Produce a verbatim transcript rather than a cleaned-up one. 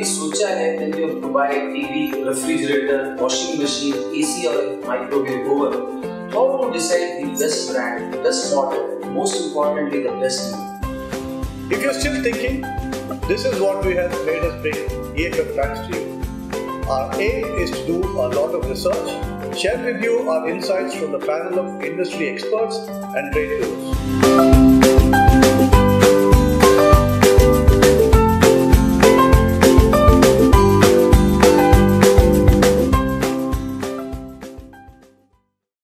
कभी सोचा है when you buy T V, refrigerator, washing machine, A C or microwave oven, how to decide the best brand, best model, most importantly the best deal? If you're still thinking, this is what we have made us bring E F F Facts to you. Our aim is to do a lot of research, share with you our insights from the panel of industry experts and trade gurus.